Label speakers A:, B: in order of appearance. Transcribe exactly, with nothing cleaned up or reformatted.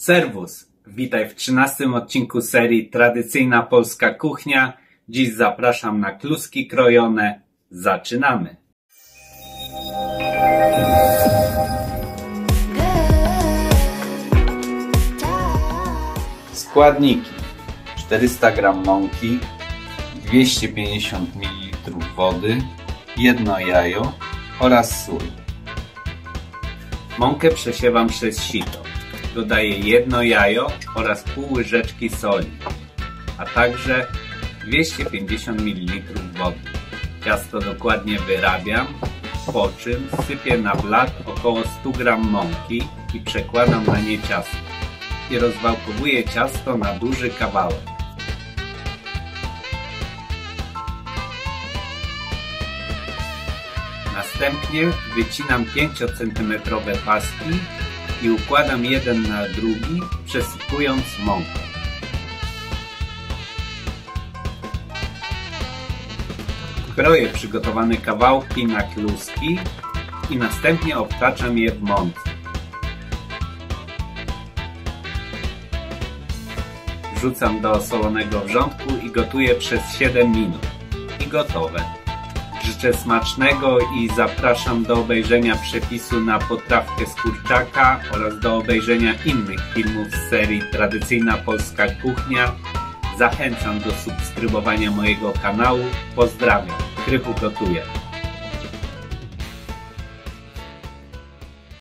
A: Serwus! Witaj w trzynastym odcinku serii Tradycyjna Polska Kuchnia. Dziś zapraszam na kluski krojone. Zaczynamy! Składniki: czterysta gramów mąki, dwieście pięćdziesiąt mililitrów wody, jedno jajo oraz sól. Mąkę przesiewam przez sito. Dodaję jedno jajo oraz pół łyżeczki soli, a także dwieście pięćdziesiąt mililitrów wody. Ciasto dokładnie wyrabiam, po czym sypię na blat około sto gramów mąki i przekładam na nie ciasto. I rozwałkowuję ciasto na duży kawałek. Następnie wycinam pięciocentymetrowe paski i układam jeden na drugi, przesypując mąką. Kroję przygotowane kawałki na kluski i następnie obtaczam je w mące. Wrzucam do osolonego wrzątku i gotuję przez siedem minut. I gotowe. Życzę smacznego i zapraszam do obejrzenia przepisu na potrawkę z kurczaka oraz do obejrzenia innych filmów z serii Tradycyjna Polska Kuchnia. Zachęcam do subskrybowania mojego kanału. Pozdrawiam. Krychu gotuje.